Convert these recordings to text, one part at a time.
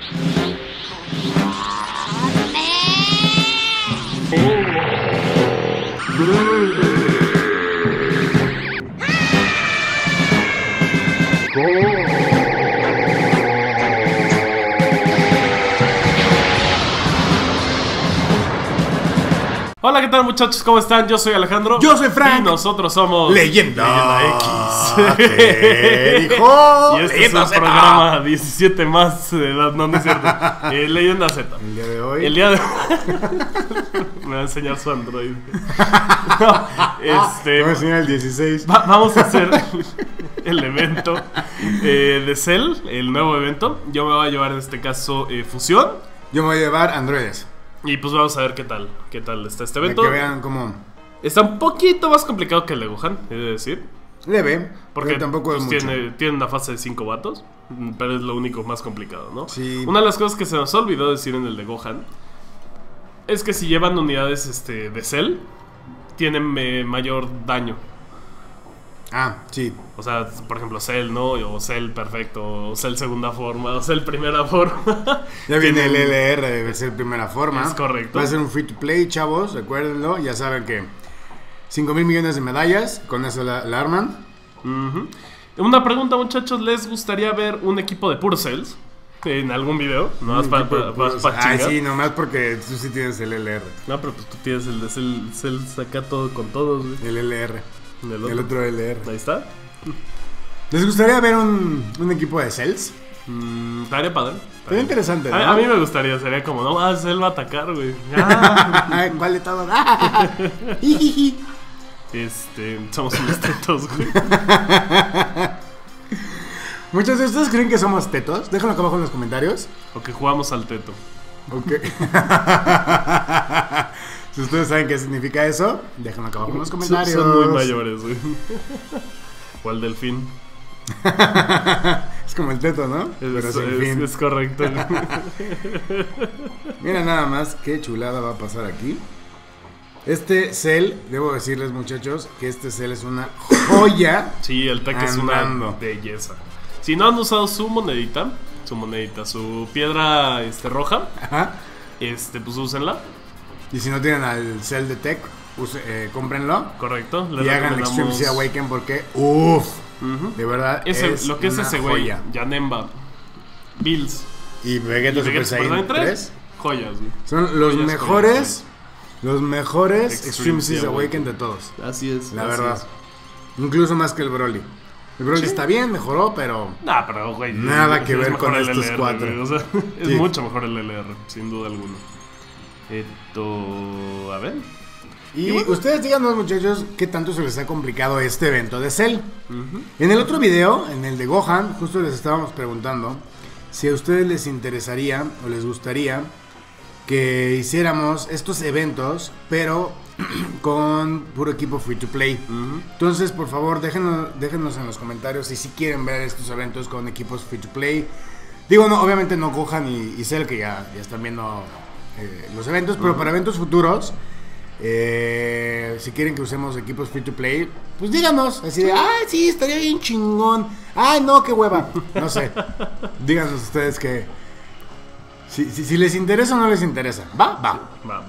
Hola, ¿qué tal, muchachos? ¿Cómo están? Yo soy Alejandro. Yo soy Frank. Y nosotros somos Leyenda X. ¿Qué dijo? Y este Leyenda es un Z. programa 17 más de edad, no es cierto. Leyenda Z. El día de hoy. El día de me va a enseñar su Android. No, Voy a enseñar el 16. Vamos a hacer el evento de Cell, el nuevo evento. Yo me voy a llevar en este caso Fusión. Yo me voy a llevar androides. Y pues vamos a ver qué tal está este evento. Para que vean cómo Está un poquito más complicado que el de Gohan, he de decir. leve. Porque pero tampoco es pues, mucho. tiene una fase de 5 vatos, pero es lo único más complicado, ¿no? Sí. Una de las cosas que se nos olvidó decir en el de Gohan es que si llevan unidades de Cell, tienen mayor daño. Ah, sí. O sea, por ejemplo, Cell, ¿no? O Cell perfecto, o Cell segunda forma, o Cell primera forma. Ya viene el LR, debe ser primera forma. Es correcto. Va a ser un free to play, chavos, recuérdenlo. Ya saben que 5,000 millones de medallas, con eso la arman. Una pregunta, muchachos, ¿les gustaría ver un equipo de puros Cells en algún video? Nomás para Ay, chingar. sí, nomás porque tú sí tienes el LR. No, pero pues tú tienes el de Cell saca todo con todos, güey. El LR. El otro LR. Ahí está. ¿Les gustaría ver un equipo de Cells? Estaría padre. Sería interesante, ¿no? A mí me gustaría, sería como, no, Cell va a atacar, güey. ¿Cuál de todos? Somos unos tetos, güey. Muchos de ustedes creen que somos tetos. Déjenlo acá abajo en los comentarios. O que jugamos al teto. Ok. Si ustedes saben qué significa eso, déjenlo acá abajo en los comentarios. Son muy mayores, güey. O al delfín. Es como el teto, ¿no? Pero sin fin. Es correcto. Mira nada más qué chulada va a pasar aquí. Este Cell, debo decirles, muchachos, que este Cell es una joya. Sí, el tech es una belleza. Si no han usado su monedita, su piedra roja, Ajá. Pues úsenla. Y si no tienen al Cell de Tech, cómprenlo. Correcto. Y hagan Extreme Sea Awaken porque, de verdad, es lo que es una ese güey, joya. Janemba, Bills Y Vegeta Super Saiyan 3 joyas, güey. son los Joyas mejores Extreme Sea Awaken de todos. Así es. La verdad. Incluso más que el Broly. El Broly está bien, mejoró, pero nah, pero güey, nada que ver con estos LR, cuatro. Güey, o sea, es mucho mejor el LR, sin duda alguna. A ver. Y bueno, ustedes díganos, muchachos, qué tanto se les ha complicado este evento de Cell. En el otro video, en el de Gohan, justo les estábamos preguntando si a ustedes les interesaría o les gustaría que hiciéramos estos eventos, pero con puro equipo free to play. Entonces, por favor, déjenos en los comentarios si quieren ver estos eventos con equipos free to play. Digo, no, obviamente no Gohan y Cell, que ya están viendo los eventos, pero para eventos futuros, si quieren que usemos equipos free to play, pues díganos, así de, ay, sí, estaría bien chingón. Ay, no, qué hueva. No sé. Díganos ustedes que si les interesa o no les interesa. Va.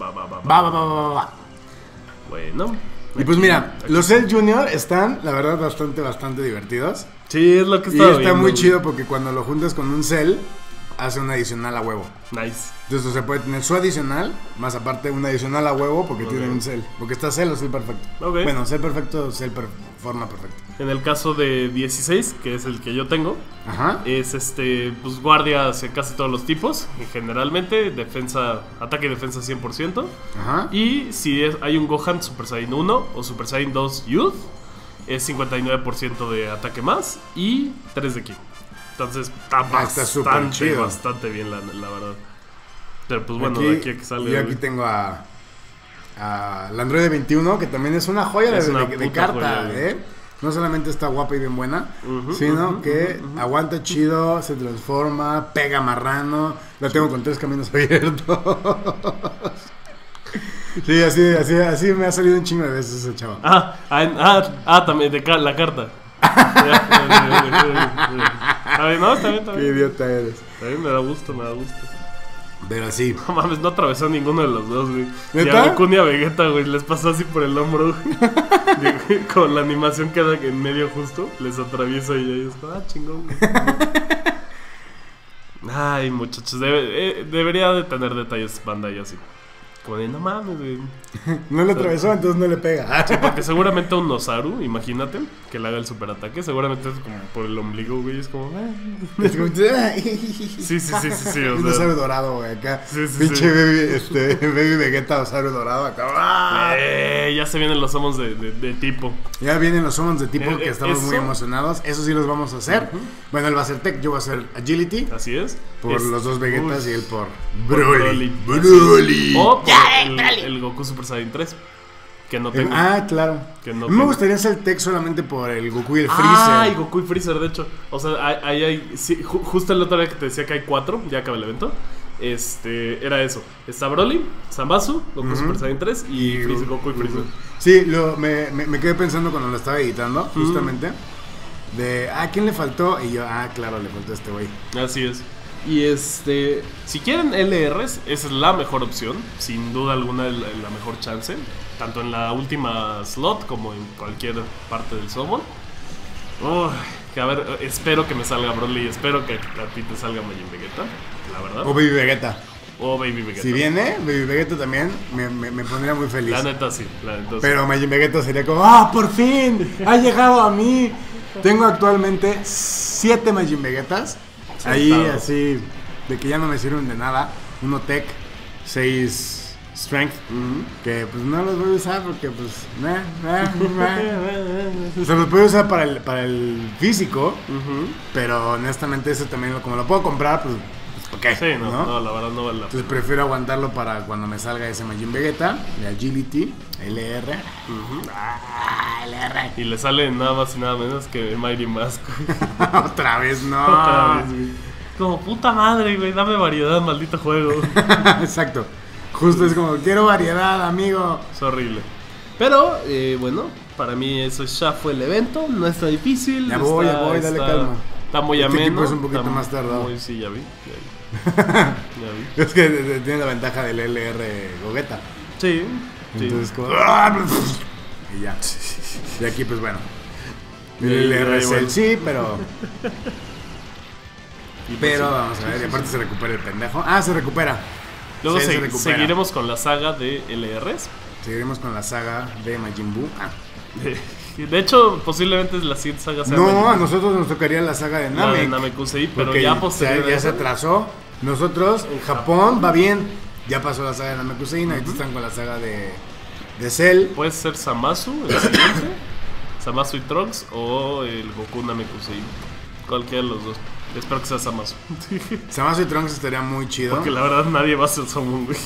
Bueno. Y pues mira, los Cell Junior están, la verdad, bastante divertidos. Sí, es lo que Y estaba está viendo, muy chido porque cuando lo juntas con un Cell, hace un adicional a huevo. Nice. Entonces se puede tener su adicional, más aparte un adicional a huevo porque tiene un Cell. Porque está Cell o Cell perfecto. Bueno, Cell perfecto, forma perfecta. En el caso de 16, que es el que yo tengo, Ajá. es pues guardia hacia casi todos los tipos. Y generalmente ataque y defensa 100%. Ajá. Y si hay un Gohan Super Saiyan 1 o Super Saiyan 2 Youth, es 59% de ataque más y 3 de ki. Entonces está bastante bien la verdad. Pero pues bueno, de aquí a que salga. Yo aquí tengo a la Android 21, que también es una joya de carta, joya, No solamente está guapa y bien buena, sino que aguanta chido, se transforma, pega marrano. La tengo con 3 caminos abiertos. Sí, así me ha salido un chingo de veces esa chava. También de la carta. No, está bien. Qué idiota eres. A mí me da gusto, me da gusto. Pero sí. No mames, no atravesó ninguno de los dos, güey. ¿Neta? Ni a Goku ni a Vegeta, güey. Les pasó así por el hombro, güey. Con la animación queda en medio justo. Les atraviesa y ellos, chingón, güey. Ay, muchachos. Debería de tener detalles Bandai así. Como de, no mames, güey. No le atravesó, entonces no le pega. Sí, porque seguramente un Osaru, imagínate, que le haga el superataque. Seguramente es como por el ombligo, güey. Es como... Es como... Sí, un Osaru dorado, güey, acá. Sí, pinche baby Vegeta, Osaru dorado acá. Ya se vienen los summons de tipo. Ya vienen los summons de tipo que estamos muy emocionados. Eso sí los vamos a hacer. Bueno, él va a hacer Tech, yo voy a hacer Agility. Así es. Por los dos Vegetas y él por Broly. O por el Goku Super Saiyan 3. Que no tengo. Claro. Que no me gustaría hacer Tech solamente por el Goku y el Freezer. Y Goku y Freezer, de hecho. O sea, ahí hay. Sí, justo el otro día que te decía que hay 4, ya acaba el evento. Era eso. Está Broly, Zamasu, Goku Super Saiyan 3 y Freezer, Goku y Freezer. Sí, me quedé pensando cuando lo estaba editando, justamente. De, ¿quién le faltó? Y yo, claro, le faltó a este güey. Así es. Y si quieren LRs, esa es la mejor opción. Sin duda alguna, la mejor chance. Tanto en la última slot como en cualquier parte del summon. Que a ver, espero que me salga Broly. Espero que a ti te salga Majin Vegeta, la verdad. O Baby Vegeta. O Baby Vegeta. Si viene Baby Vegeta también, me pondría muy feliz. La neta sí. Pero Majin Vegeta sería como, por fin, ha llegado a mí. Tengo actualmente 7 Majin Vegetas. Ahí así, de que ya no me sirven de nada. 1 Tech, 6 Strength. Que pues no los voy a usar porque pues se los voy a usar para el físico. Pero honestamente ese también, como lo puedo comprar, pues ¿por qué? Sí, no, la verdad no vale la pena. Entonces prefiero aguantarlo para cuando me salga ese Majin Vegeta de Agility, LR. LR. Y le sale nada más y nada menos que Mighty Mask. Otra vez, no. Otra vez, güey. Como puta madre, güey, dame variedad, maldito juego. Exacto. Justo es como, quiero variedad, amigo. Es horrible. Pero, bueno, para mí eso ya fue el evento. No está difícil. Ya voy, dale calma. Está muy ameno. Este equipo es un poquito más tardado. Sí, ya vi. Es que tiene la ventaja del LR Gogeta. Sí. Entonces como... Y ya. Y aquí pues bueno. El LR es el sí, pero... Pero vamos a ver, y aparte se recupera el pendejo. Se recupera. Luego seguiremos con la saga de LRs. Seguiremos con la saga de Majin Buu. De hecho, posiblemente la siguiente saga sea a nosotros nos tocaría la saga de Namek. La de Namekusei, pero ya posteriormente. Ya se atrasó. Nosotros, en Japón va bien. Ya pasó la saga de Namekusei, ahorita están con la saga de Cell. Puede ser Zamasu, el siguiente. Zamasu y Trunks o el Goku Namekusei. Cualquiera de los dos. Espero que sea Zamasu. Zamasu y Trunks estaría muy chido. Porque la verdad nadie va a ser Summon, güey.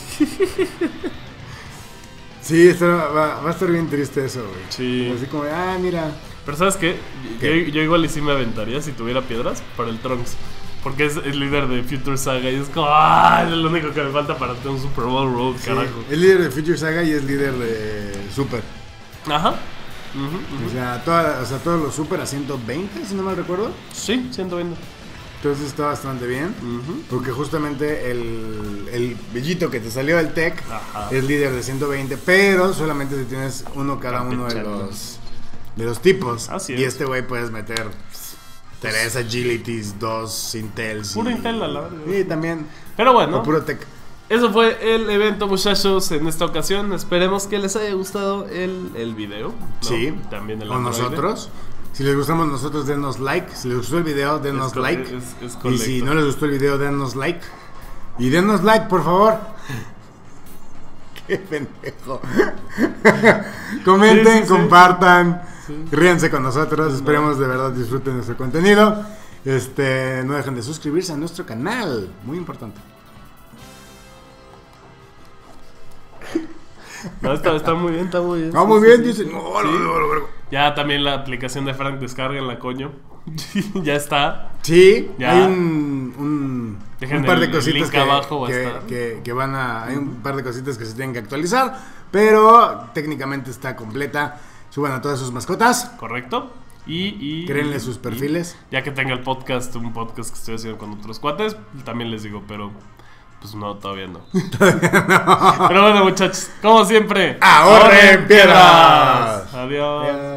Sí, va a estar bien triste eso, güey. Sí. Así como, mira. Pero ¿sabes qué? Yo igual y sí me aventaría si tuviera piedras para el Trunks. Porque es el líder de Future Saga y es como, es lo único que me falta para tener un Super Bowl Road, sí, carajo. Es líder de Future Saga y es líder de Super. Ajá. O sea, todos los Super a 120, si no mal recuerdo. Sí, 120. Entonces está bastante bien. Porque justamente el bellito que te salió del Tech es líder de 120, pero solamente si tienes cada uno de los tipos. Así y es. Este güey puedes meter 3 Agilities, 2 Intels. Puro Intel a la verdad. Sí, también. Pero bueno. O puro Tech. Eso fue el evento, muchachos, en esta ocasión. Esperemos que les haya gustado el video, ¿no? Sí. También el o nosotros. Si les gustamos nosotros, denos like. Si les gustó el video, denos like. Y si no les gustó el video, denos like. Y denos like, por favor. Qué pendejo. Comenten, compartan. Ríanse con nosotros. Esperemos de verdad disfruten nuestro contenido. No dejen de suscribirse a nuestro canal. Muy importante. No, está muy bien, está muy bien. Está muy bien, dicen. Ya también la aplicación de Frank, descárguenla, coño. Ya está. Sí, ya. Hay un par de cositas que van a... Hay un par de cositas que se tienen que actualizar, pero técnicamente está completa. Suban a todas sus mascotas. Correcto. Y créenle sus perfiles. Ya que tenga el podcast, un podcast que estoy haciendo con otros cuates, también les digo, pero pues no, todavía no. Pero bueno, muchachos, como siempre, ¡ahorren piedras! Adiós.